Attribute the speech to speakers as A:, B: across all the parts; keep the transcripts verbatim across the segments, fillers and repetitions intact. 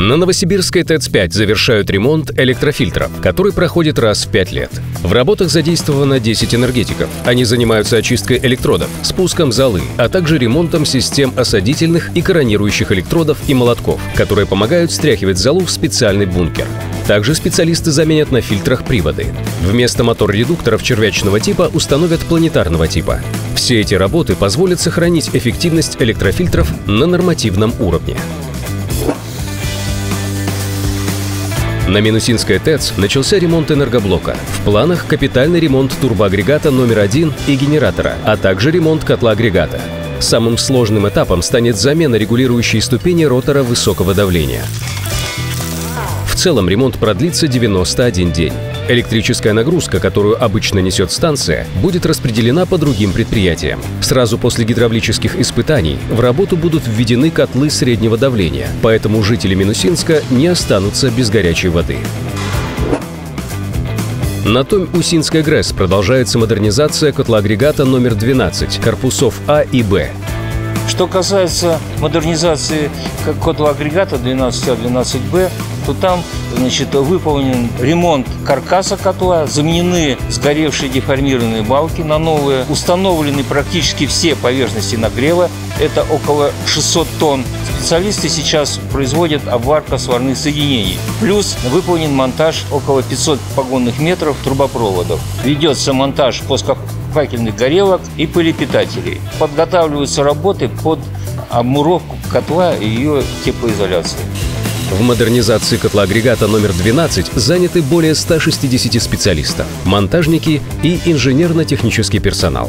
A: На Новосибирской ТЭЦ пять завершают ремонт электрофильтров, который проходит раз в пять лет. В работах задействовано десять энергетиков. Они занимаются очисткой электродов, спуском золы, а также ремонтом систем осадительных и коронирующих электродов и молотков, которые помогают стряхивать золу в специальный бункер. Также специалисты заменят на фильтрах приводы. Вместо мотор-редукторов червячного типа установят планетарного типа. Все эти работы позволят сохранить эффективность электрофильтров на нормативном уровне. На Минусинской ТЭЦ начался ремонт энергоблока. В планах капитальный ремонт турбоагрегата номер один и генератора, а также ремонт котла агрегата. Самым сложным этапом станет замена регулирующей ступени ротора высокого давления. В целом ремонт продлится девяносто один день. Электрическая нагрузка, которую обычно несет станция, будет распределена по другим предприятиям. Сразу после гидравлических испытаний в работу будут введены котлы среднего давления, поэтому жители Минусинска не останутся без горячей воды. На Томь-Усинской ГРЭС продолжается модернизация котла-агрегата номер двенадцать, корпусов А и Б.
B: Что касается модернизации котла-агрегата двенадцать А двенадцать Б, то там, значит, выполнен ремонт каркаса котла, заменены сгоревшие деформированные балки на новые, установлены практически все поверхности нагрева, это около шестисот тонн. Специалисты сейчас производят обварка-сварных соединений. Плюс выполнен монтаж около пятисот погонных метров трубопроводов. Ведется монтаж плоскофакельных горелок и пылепитателей. Подготавливаются работы под обмуровку котла и ее теплоизоляции.
A: В модернизации котла-агрегата номер двенадцать заняты более ста шестидесяти специалистов, монтажники и инженерно-технический персонал.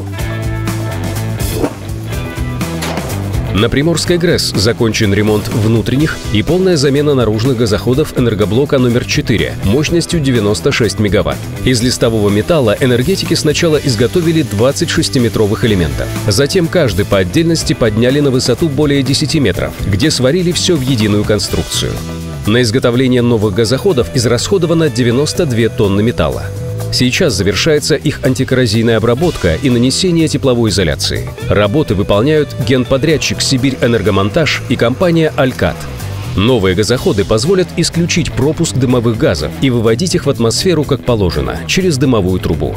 A: На Приморской ГРЭС закончен ремонт внутренних и полная замена наружных газоходов энергоблока номер четыре мощностью девяносто шесть мегаватт. Из листового металла энергетики сначала изготовили двадцать шестиметровых элементов. Затем каждый по отдельности подняли на высоту более десяти метров, где сварили все в единую конструкцию. На изготовление новых газоходов израсходовано девяносто две тонны металла. Сейчас завершается их антикоррозийная обработка и нанесение тепловой изоляции. Работы выполняют генподрядчик «Сибирь-Энергомонтаж» и компания «Алькат». Новые газоходы позволят исключить пропуск дымовых газов и выводить их в атмосферу как положено, через дымовую трубу.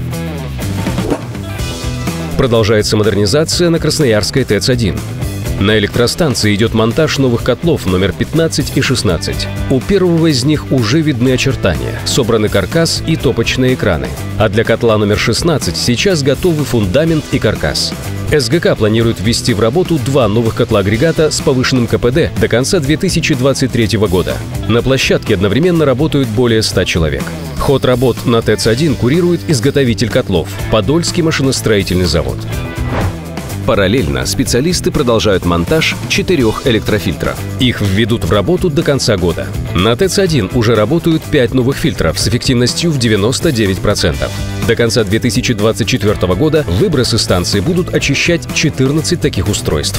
A: Продолжается модернизация на Красноярской ТЭЦ один. На электростанции идет монтаж новых котлов номер пятнадцать и шестнадцать. У первого из них уже видны очертания, собраны каркас и топочные экраны. А для котла номер шестнадцать сейчас готовы фундамент и каркас. СГК планирует ввести в работу два новых котла-агрегата с повышенным КПД до конца две тысячи двадцать третьего года. На площадке одновременно работают более ста человек. Ход работ на ТЭЦ один курирует изготовитель котлов – Подольский машиностроительный завод. Параллельно специалисты продолжают монтаж четырех электрофильтров. Их введут в работу до конца года. На ТЭЦ один уже работают пять новых фильтров с эффективностью в девяносто девять процентов. До конца две тысячи двадцать четвёртого года выбросы станции будут очищать четырнадцать таких устройств.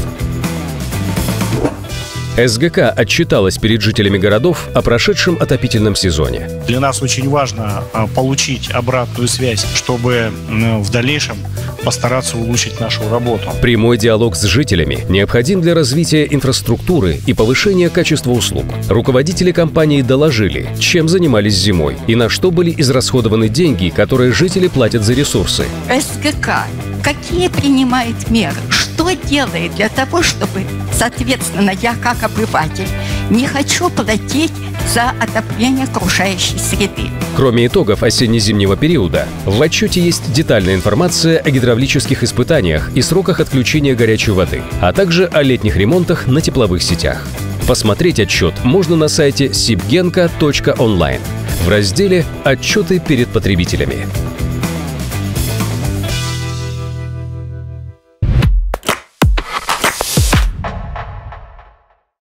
A: СГК отчиталась перед жителями городов о прошедшем отопительном сезоне.
C: Для нас очень важно получить обратную связь, чтобы в дальнейшем постараться улучшить нашу работу.
A: Прямой диалог с жителями необходим для развития инфраструктуры и повышения качества услуг. Руководители компании доложили, чем занимались зимой и на что были израсходованы деньги, которые жители платят за ресурсы.
D: СГК какие принимает меры? Что делает для того, чтобы, соответственно, я как обыватель не хочу платить за отопление окружающей среды?
A: Кроме итогов осенне-зимнего периода, в отчете есть детальная информация о гидравлических испытаниях и сроках отключения горячей воды, а также о летних ремонтах на тепловых сетях. Посмотреть отчет можно на сайте сибгенко точка онлайн в разделе «Отчеты перед потребителями».